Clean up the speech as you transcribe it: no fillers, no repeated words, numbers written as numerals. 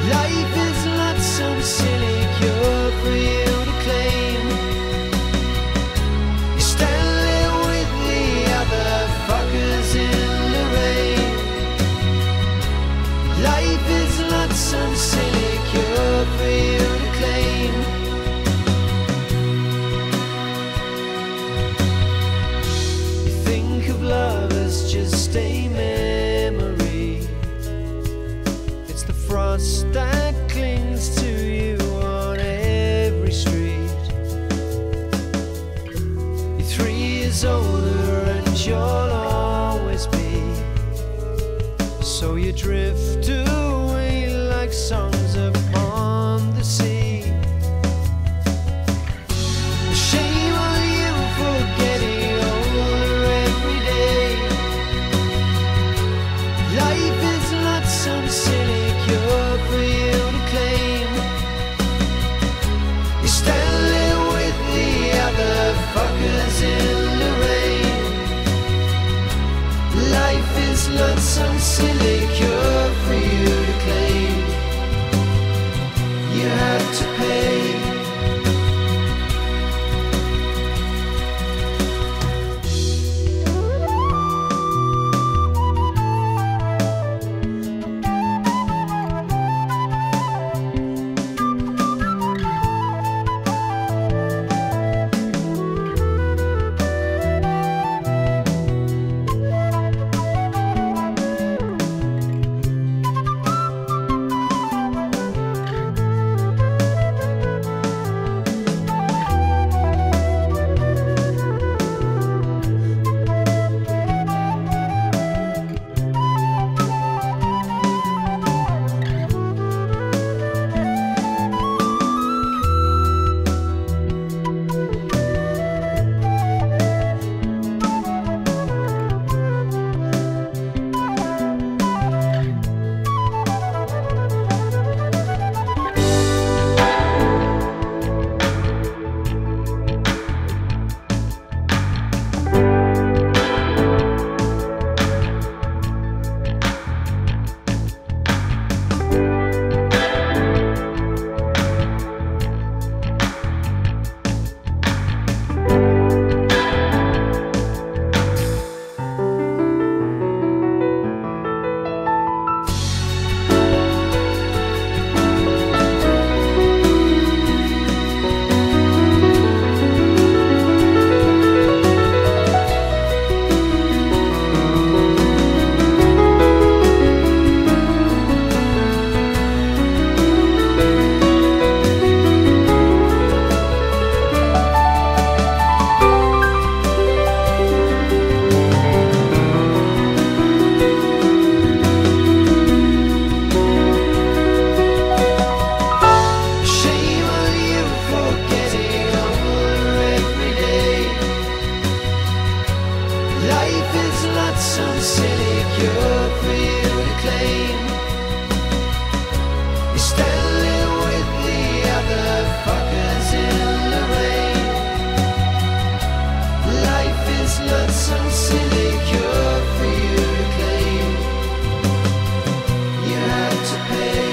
Life is not some silly cure for you to claim. You stand there with the other fuckers in the rain. Life is not some silly cure for you to claim. You think of love as just a memory. It's the frost that clings to you on every street. You're 3 years older and you'll always be. So you drift away like songs upon the sea. Shame on you for getting older every day. Life is not some silly cure for you to claim. You stand there with the other fuckers in the rain. Life is not some silly cure for you to claim. You have to pay. Life is not some silly cure for you to claim. You stand there with the other fuckers in the rain. Life is not some silly cure for you to claim. You have to pay.